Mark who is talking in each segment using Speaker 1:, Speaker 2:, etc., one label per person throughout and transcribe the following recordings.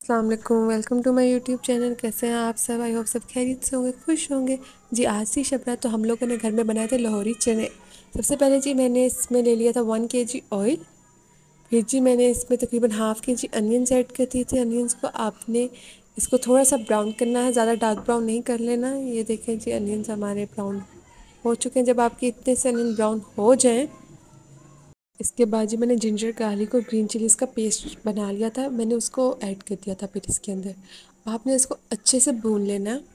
Speaker 1: अस्सलाम वालेकुम, welcome to my YouTube channel. कैसे हैं आप सब? आई होप सब खैरियत से होंगे, खुश होंगे। जी आज सी शबना तो हम लोगों ने घर में बनाए थे लाहौरी चने। सबसे पहले जी मैंने इसमें ले लिया था 1 kg ऑयल। फिर जी मैंने इसमें तकरीबन ½ kg अनियंस ऐड कर दिए थे। अनियंस को आपने इसको थोड़ा सा ब्राउन करना है, ज़्यादा डार्क ब्राउन नहीं कर लेना। ये देखें जी अनियंस हमारे ब्राउन हो चुके हैं। जब आपके इतने से अनियन ब्राउन हो जाएँ, इसके बाद जी मैंने जिंजर गार्लिक और ग्रीन चिलीज़ का पेस्ट बना लिया था, मैंने उसको ऐड कर दिया था फिर इसके अंदर। आपने इसको अच्छे से भून लेना है।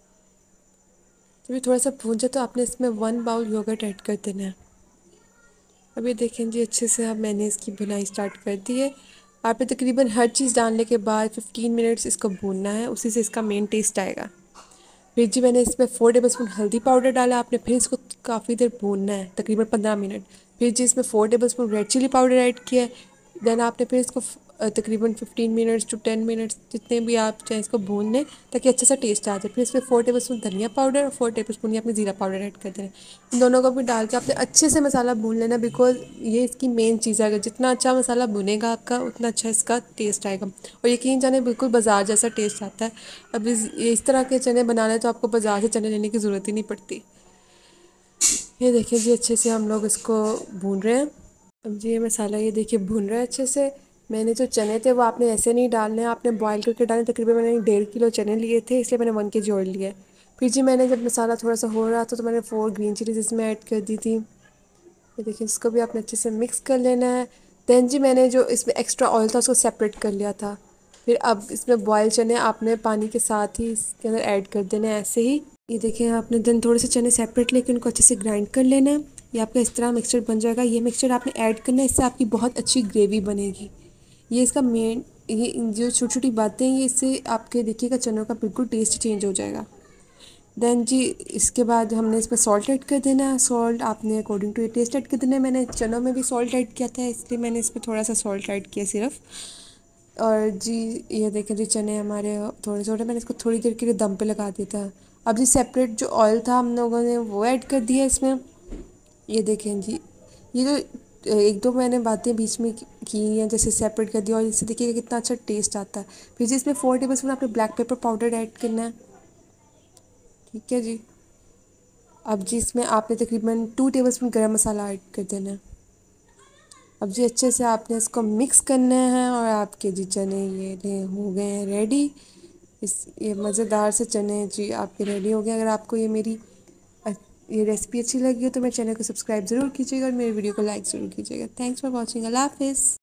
Speaker 1: जब ये थोड़ा सा भून जाए तो आपने इसमें 1 बाउल योगर्ट ऐड कर देना है। अब ये देखें जी अच्छे से अब मैंने इसकी भुनाई स्टार्ट कर दी है। आपने तकरीबन हर चीज़ डालने के बाद 15 मिनट्स इसको भूनना है, उसी से इसका मेन टेस्ट आएगा। फिर जी मैंने इसमें 4 टेबलस्पून हल्दी पाउडर डाला। आपने फिर इसको काफ़ी देर भूनना है, तकरीबन 15 मिनट। फिर जी इसमें 4 tablespoon red chilli powder add किया है। देन आपने फिर इसको तकरीबन 15 मिनट्स टू 10 मिनट्स जितने भी आप चाहें इसको भून लें, ताकि अच्छा सा टेस्ट आ जाए। फिर इसमें 4 टेबलस्पून धनिया पाउडर और 4 टेबलस्पून ही आपने ज़ीरा पाउडर ऐड कर देना है। इन दोनों को भी डाल के आपने अच्छे से मसाला भून लेना, बिकॉज ये इसकी मेन चीज़ है। अगर जितना अच्छा मसाला भुनेगा आपका, उतना अच्छा इसका टेस्ट आएगा। और यकीन जाने बिल्कुल बाजार जैसा टेस्ट आता है। अब इस तरह के चने बनाने तो आपको बाजार से चने लेने की ज़रूरत ही नहीं पड़ती। ये देखिए जी अच्छे से हम लोग इसको भून रहे हैं। अब जी ये मसाला ये देखिए भून रहा है अच्छे से। मैंने जो चने थे वो आपने ऐसे नहीं डालने हैं, आपने बॉईल करके डालने। तकरीबन मैंने 1.5 किलो चने लिए थे, इसलिए मैंने 1 kg ऑयल लिया है। फिर जी मैंने जब मसाला थोड़ा सा हो रहा था तो मैंने 4 ग्रीन चिलीज इसमें ऐड कर दी थी। ये देखिए इसको भी आपने अच्छे से मिक्स कर लेना है। दैन जी मैंने जो इसमें एक्स्ट्रा ऑयल था उसको सेपरेट कर लिया था। फिर अब इसमें बॉयल चने आपने पानी के साथ ही इसके अंदर ऐड कर देने हैं ऐसे ही। ये देखिए आपने देन थोड़े से चने सेपरेट लेके उनको अच्छे से ग्राइंड कर लेना है। ये आपका इस तरह मिक्सचर बन जाएगा। ये मिक्सचर आपने ऐड करना है, इससे आपकी बहुत अच्छी ग्रेवी बनेगी। ये इसका मेन, ये जो छोटी छोटी बातें हैं, ये इससे आपके देखिएगा चनों का बिल्कुल टेस्ट चेंज हो जाएगा। देन जी इसके बाद हमने इसमें सॉल्ट ऐड कर देना है। सॉल्ट आपने अकॉर्डिंग टू ये टेस्ट ऐड कर देना है। मैंने चनों में भी सॉल्ट ऐड किया था, इसलिए मैंने इसमें थोड़ा सा सॉल्ट ऐड किया सिर्फ। और जी ये देखें जी चने हमारे थोड़े थोड़े, मैंने इसको थोड़ी देर के लिए दम पे लगा दिया था। अब जी सेपरेट जो ऑयल था हम लोगों ने वो ऐड कर दिया इसमें। ये देखें जी, ये जो एक दो मैंने बातें बीच में की हैं, जैसे सेपरेट कर दिया, और इससे देखिएगा कितना अच्छा टेस्ट आता है। फिर जी इसमें 4 टेबलस्पून आपने ब्लैक पेपर पाउडर ऐड करना है। ठीक है जी। अब जी इसमें आपने तकरीबन 2 टेबलस्पून गरम मसाला ऐड कर देना है। अब जी अच्छे से आपने इसको मिक्स करना है और आपके जी चने ये हो गए हैं रेडी। ये मज़ेदार से चने जी आपके रेडी हो गए। अगर आपको ये मेरी ये रेसिपी अच्छी लगी हो तो मेरे चैनल को सब्सक्राइब ज़रूर कीजिएगा और मेरे वीडियो को लाइक ज़रूर कीजिएगा। Thanks for watching. अल्लाह हाफिज़।